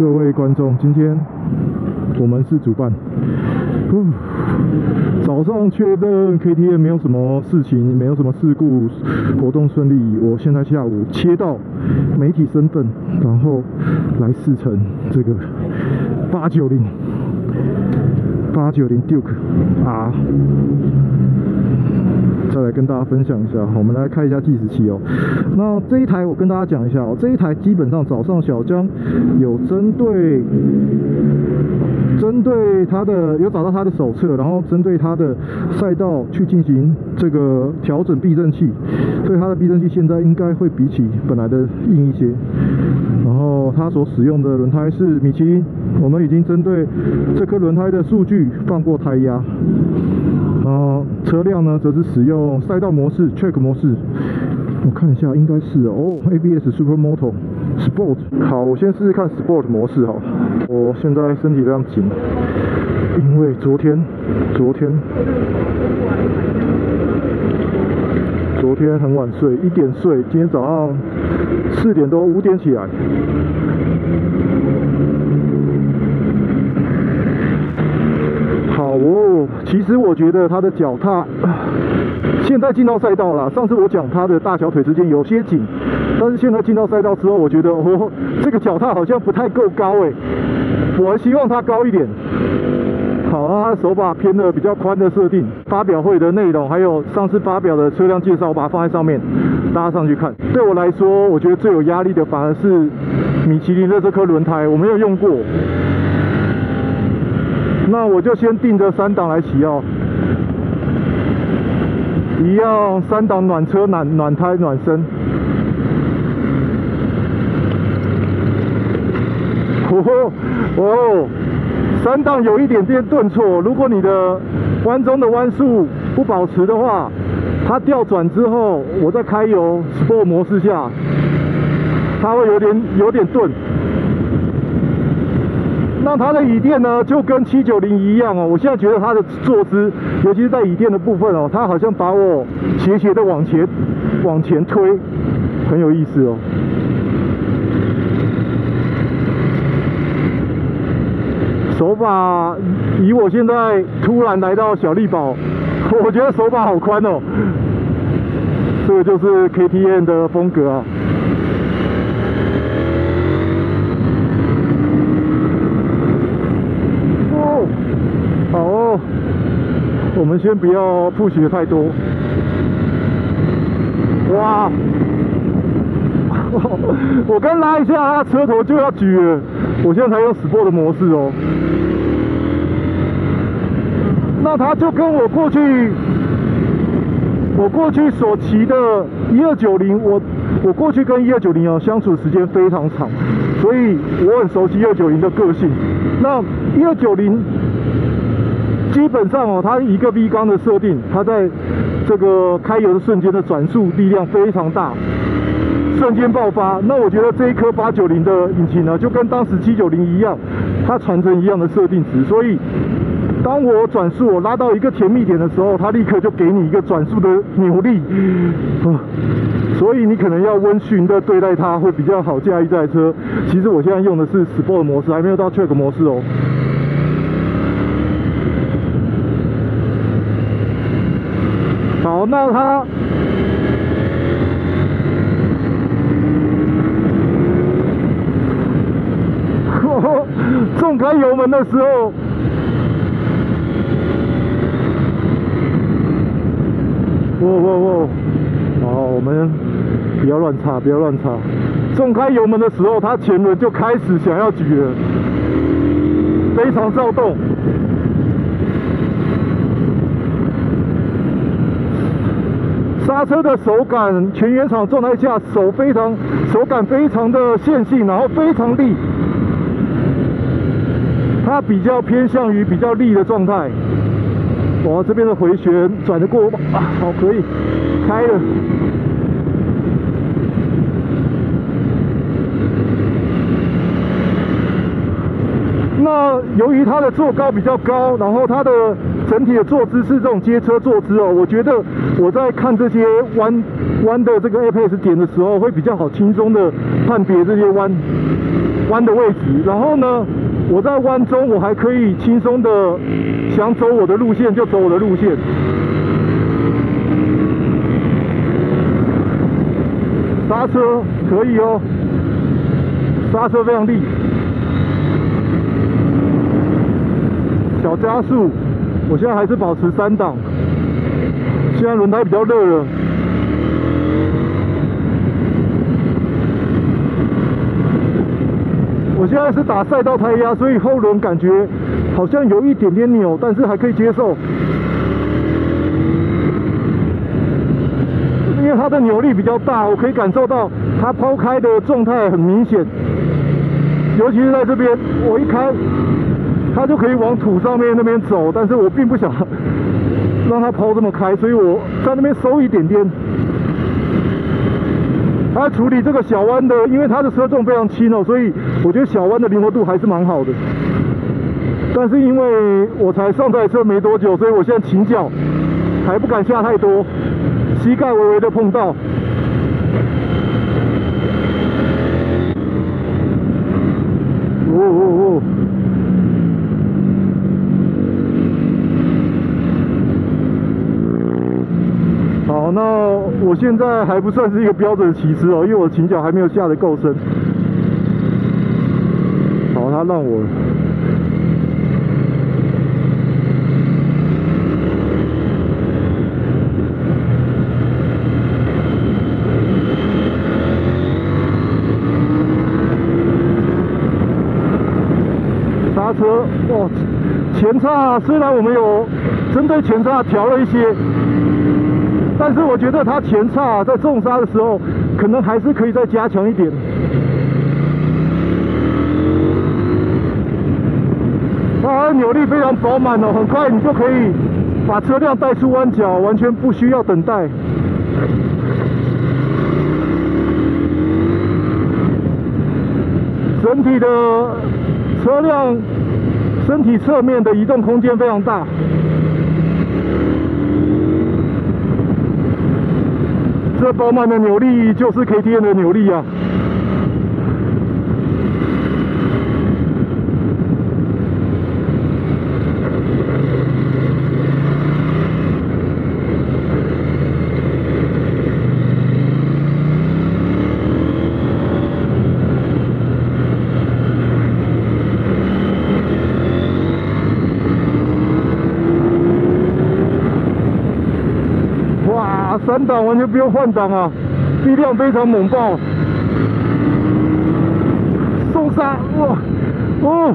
各位观众，今天我们是主办。早上确认 KTM 没有什么事情，没有什么事故，活动顺利。我现在下午切到媒体身份，然后来试乘这个890 Duke R。再来跟大家分享一下，我们来看一下计时器哦。那这一台我跟大家讲一下哦，这一台基本上早上小江有针对它的有找到它的手册，然后针对它的赛道去进行这个调整避震器，所以它的避震器现在应该会比起本来的硬一些。然后它所使用的轮胎是米其林，我们已经针对这颗轮胎的数据放过胎压。车辆呢，则是使用赛道模式 Track 模式，我看一下，应该是ABS Supermoto Sport。好，我先试试看 Sport 模式好了。我现在身体非常紧，因为昨天很晚睡，1点睡，今天早上4点多5点起来。好哦，其实我觉得他的脚踏现在进到赛道了。上次我讲他的大小腿之间有些紧，但是现在进到赛道之后，我觉得这个脚踏好像不太够高哎，我还希望它高一点。好啊，手把偏了比较宽的设定，发表会的内容还有上次发表的车辆介绍，我把它放在上面，大家上去看。对我来说，我觉得最有压力的反而是米其林的这颗轮胎，我没有用过。那我就先定着3档来骑哦，一样3档暖车、暖胎、暖身。3档有一点点顿挫，如果你的弯中的弯速不保持的话，它调转之后，我在开油 Sport 模式下，它会有点顿。那它的椅垫呢，就跟790一样哦。我现在觉得它的坐姿，尤其是在椅垫的部分哦，它好像把我斜斜的往前推，很有意思哦。手把以我现在突然来到小力宝，我觉得手把好宽哦。这个就是 KTM 的风格啊。好哦，我们先不要push得太多。哇！我刚拉一下，它车头就要举了。我现在才用 Sport 的模式哦。那它就跟我过去所骑的1290，我过去跟1290相处的时间非常长，所以我很熟悉1290的个性。那1290。基本上它一个 V 缸的设定，它在这个开油的瞬间的转速力量非常大，瞬间爆发。那我觉得这一颗890的引擎呢，就跟当时790一样，它传承一样的设定值，所以当我转速我拉到一个甜蜜点的时候，它立刻就给你一个转速的扭力所以你可能要温驯的对待它，会比较好驾驭这台车。其实我现在用的是 Sport 模式，还没有到 Track 模式哦。好，那它重开油门的时候，好，我们不要乱插，不要乱插。重开油门的时候，它前轮就开始想要举了，非常躁动。刹车的手感，全原厂状态下手感非常的线性，然后非常力，它比较偏向于比较力的状态。哇，这边的回旋转得过啊，好，可以开了。那由于它的坐高比较高，然后它的整体的坐姿是这种街车坐姿哦，我觉得我在看这些弯的这个 apex 点的时候，会比较好轻松的判别这些弯弯的位置，然后呢，我在弯中我还可以轻松的想走我的路线就走我的路线。刹车可以哦，刹车非常利，小加速，我现在还是保持3档，现在轮胎比较热了。我现在是打赛道胎压，所以后轮感觉好像有一点点扭，但是还可以接受。因为它的扭力比较大，我可以感受到它抛开的状态很明显，尤其是在这边，我一开，它就可以往土上面那边走，但是我并不想让它抛这么开，所以我在那边收一点点。它处理这个小弯的，因为它的车重非常轻哦，所以我觉得小弯的灵活度还是蛮好的。但是因为我才上这台车没多久，所以我现在倾角还不敢下太多，膝盖微微的碰到。哦。好，那我现在还不算是一个标准的骑师哦，因为我的倾角还没有下得够深。好，他让我了。刹车，哇，前叉虽然我们有针对前叉调了一些。但是我觉得它前叉在重刹的时候，可能还是可以再加强一点。它扭力非常饱满哦，很快你就可以把车辆带出弯角，完全不需要等待。整体的车辆身体侧面的移动空间非常大。这饱满的扭力就是 KTM 的扭力啊！哇，3档完全不用换挡啊！力量非常猛爆，松刹，哇，哦，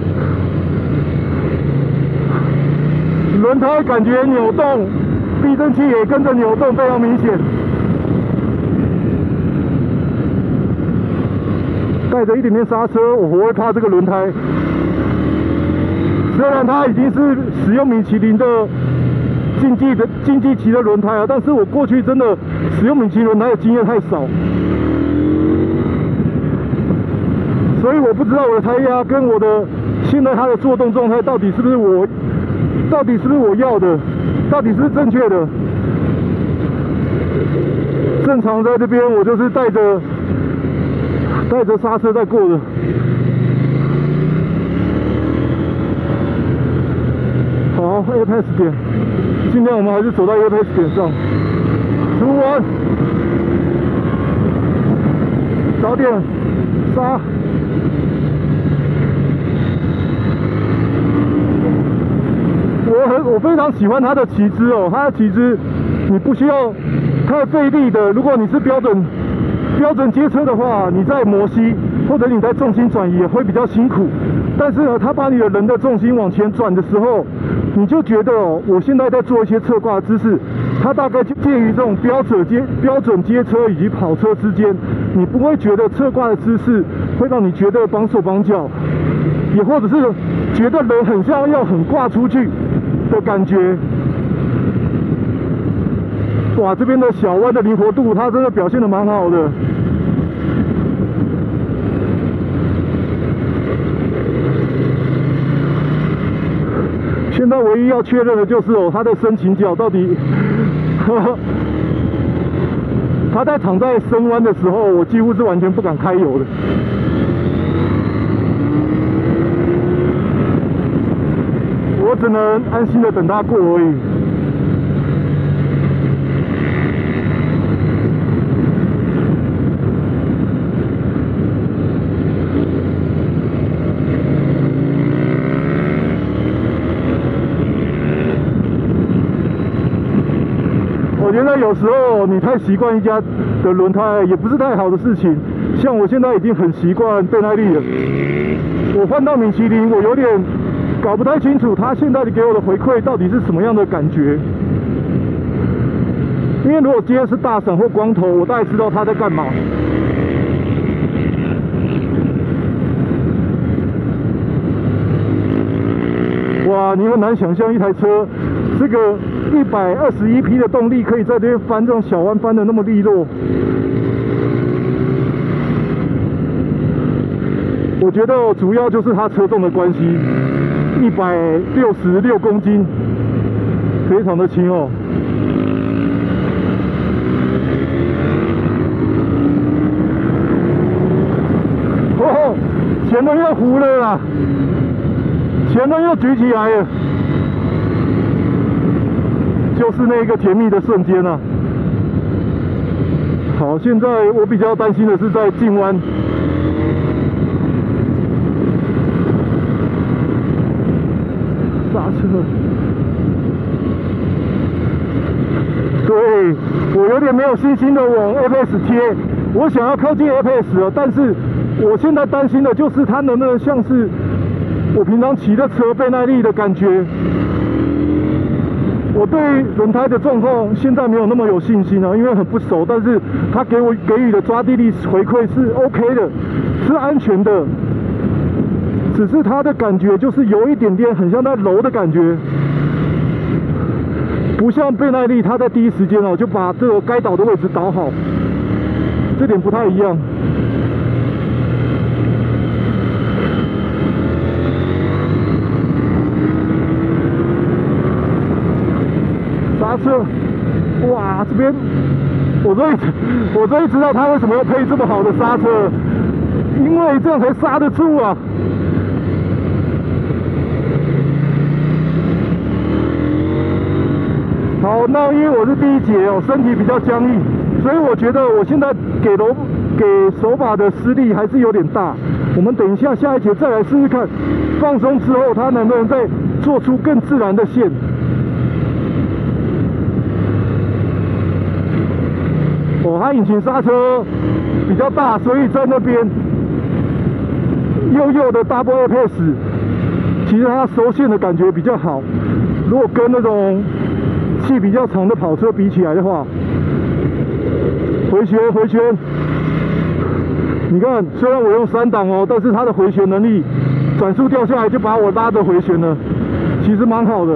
轮胎感觉扭动，避震器也跟着扭动，非常明显。带着一点点刹车，我会怕这个轮胎。虽然它已经是使用米其林的竞技级的轮胎啊，但是我过去真的使用米其林轮胎的经验太少，所以我不知道我的胎压跟我的现在它的作动状态到底是不是我要的，到底是不是正确的。正常在这边我就是带着刹车在过的。好 ，Apex 点。尽量我们还是走到 Apex 点上，出弯，早点刹。我非常喜欢它的骑姿哦，它的骑姿你不需要太费力的。如果你是标准街车的话，你在摩西或者你在重心转移也会比较辛苦。但是呢，它把你的人的重心往前转的时候，你就觉得哦，我现在在做一些侧挂的姿势，它大概就介于这种标准街车以及跑车之间，你不会觉得侧挂的姿势会让你觉得绑手绑脚，也或者是觉得人很像要很挂出去的感觉。哇，这边的小弯的灵活度，它真的表现得蛮好的。现在唯一要确认的就是哦，它的深倾角到底，它在躺在深弯的时候，我几乎是完全不敢开油的。 只能安心的等它过而已。我觉得有时候你太习惯一家的轮胎也不是太好的事情。像我现在已经很习惯倍耐力了，我换到米其林，我有点搞不太清楚他现在给我的回馈到底是什么样的感觉。因为如果今天是大闪或光头，我大概知道他在干嘛。哇，你很难想象一台车这个121匹的动力可以在这边翻这种小弯翻的那么利落。我觉得主要就是它车重的关系，166公斤，非常的轻哦。哦，前轮又糊了啦，前轮又举起来了，就是那个甜蜜的瞬间啊。好，现在我比较担心的是在进弯。刹车，对，我有点没有信心的往 Apex 贴，我想要靠近 Apex 哦，但是我现在担心的就是它能不能像是我平常骑的车倍耐力的感觉。我对轮胎的状况现在没有那么有信心啊，因为很不熟，但是它给予的抓地力回馈是 OK 的，是安全的。只是它的感觉就是有一点点很像在揉的感觉，不像倍耐力，它在第一时间哦就把这个该倒的位置倒好，这点不太一样。刹车，哇，这边我终于知道它为什么要配这么好的刹车，因为这样才刹得住啊。好，那因为我是第一节哦，身体比较僵硬，所以我觉得我现在给手把的施力还是有点大。我们等一下下一节再来试试看，放松之后它能不能再做出更自然的线。哦，它引擎刹车比较大，所以在那边右的 Double Apex， 其实它收线的感觉比较好。如果跟那种气比较长的跑车比起来的话，回旋，你看，虽然我用3档哦，但是它的回旋能力，转速掉下来就把我拉着回旋了，其实蛮好的。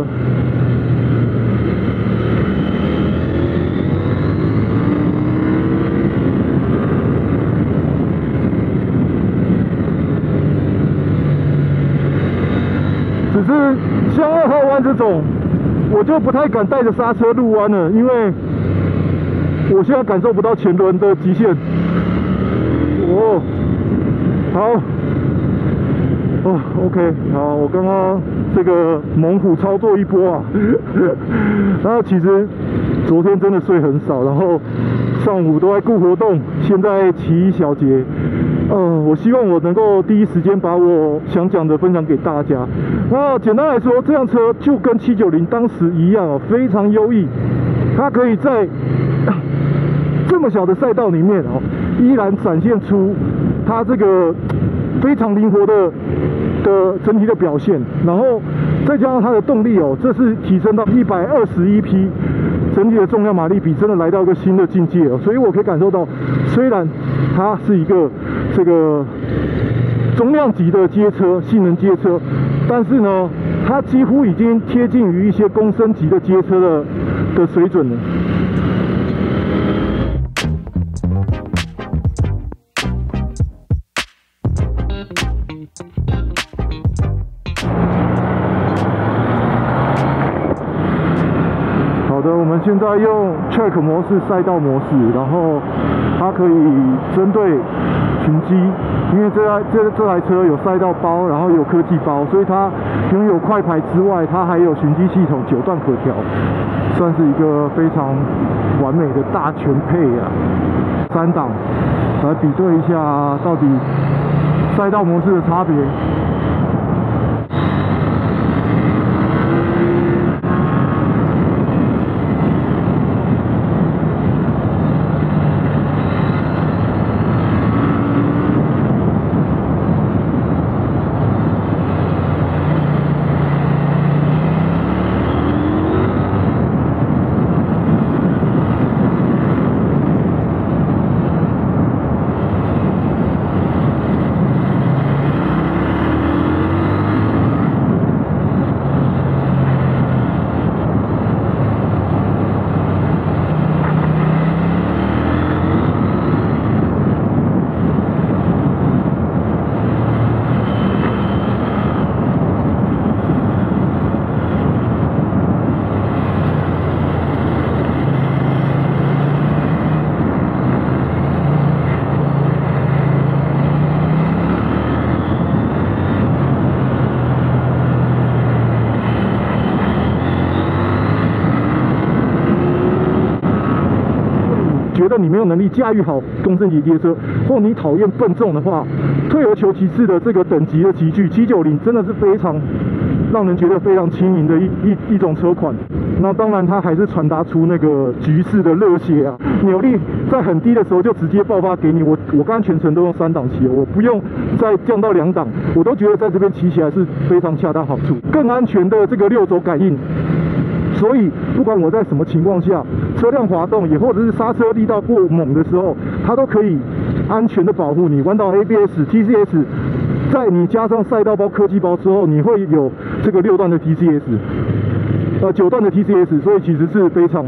只是像2号弯这种，我就不太敢带着刹车入弯了，因为我现在感受不到前轮的极限。哦，好，哦 ，OK， 好，我刚刚这个猛虎操作一波啊，然后其实昨天真的睡很少，然后上午都在顾活动，现在骑1小节。我希望我能够第一时间把我想讲的分享给大家。那简单来说，这辆车就跟790当时一样哦，非常优异。它可以在这么小的赛道里面哦，依然展现出它这个非常灵活的整体的表现。然后再加上它的动力哦，这是提升到121匹。整体的重量马力比真的来到一个新的境界了，所以我可以感受到，虽然它是一个这个中量级的街车、性能街车，但是呢，它几乎已经贴近于一些公升级的街车的水准了。我们现在用 Track 模式、赛道模式，然后它可以针对群机，因为这台车有赛道包，然后有科技包，所以它拥有快排之外，它还有循迹系统9段可调，算是一个非常完美的大全配啊。3档来比对一下，到底赛道模式的差别。觉得你没有能力驾驭好公升级街车，或你讨厌笨重的话，退而求其次的这个等级的级距790真的是非常让人觉得非常轻盈的一种车款。那当然，它还是传达出那个局势的热血啊！扭力在很低的时候就直接爆发给你。我刚刚全程都用3档骑，我不用再降到2档，我都觉得在这边骑起来是非常恰当好处，更安全的这个6轴感应。所以，不管我在什么情况下，车辆滑动也或者是刹车力道过猛的时候，它都可以安全的保护你。弯道 ABS、TCS， 在你加上赛道包、科技包之后，你会有这个6段的 TCS，9段的 TCS， 所以其实是非常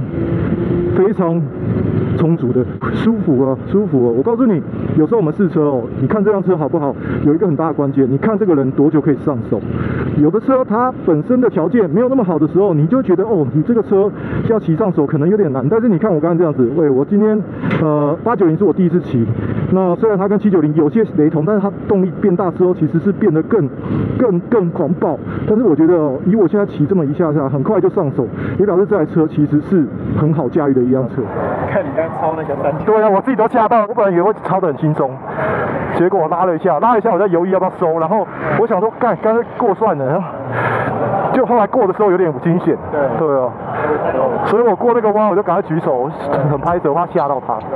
充足的，舒服啊，舒服哦！我告诉你，有时候我们试车哦，你看这辆车好不好，有一个很大的关键，你看这个人多久可以上手。有的车它本身的条件没有那么好的时候，你就觉得哦，你这个车要骑上手可能有点难。但是你看我刚刚这样子，喂，我今天890是我第一次骑，那虽然它跟790有些雷同，但是它动力变大之后，其实是变得更狂暴。但是我觉得哦，以我现在骑这么一下下，很快就上手，也表示这台车其实是很好驾驭的一辆车。 看你刚超那个3 对啊，我自己都吓到，我本来以为会超得很轻松，结果我拉了一下，我在犹豫要不要收，然后我想说干脆过算了，就后来过的时候有点惊险，对啊，所以我过那个弯我就赶快举手，很拍手，怕吓到他。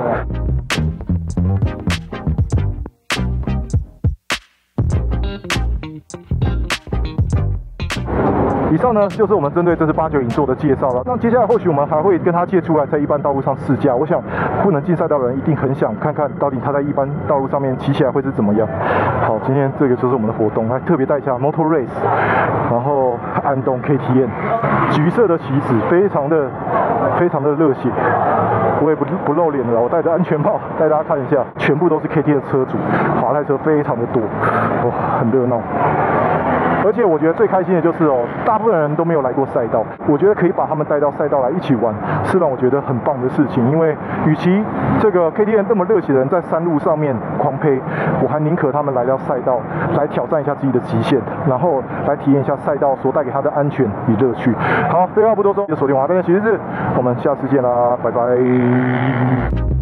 以上呢就是我们针对这次890做的介绍了。那接下来或许我们还会跟他借出来在一般道路上试驾。我想不能进赛道的人一定很想看看到底他在一般道路上面骑起来会是怎么样。好，今天这个就是我们的活动，还特别带一下 Motor Race， 然后安东 KTM， 橘色的旗子，非常的热血。我也不露脸了，我戴着安全帽带大家看一下，全部都是 KTM 的车主，滑台车非常的多，哇，很热闹。而且我觉得最开心的就是哦，大部分人都没有来过赛道，我觉得可以把他们带到赛道来一起玩，是让我觉得很棒的事情。因为与其这个 KTM 这么热血的人在山路上面狂呸，我还宁可他们来到赛道来挑战一下自己的极限，然后来体验一下赛道所带给他的安全与乐趣。好，废话不多说，就锁定我这边，其实是我们下次见啦，拜拜。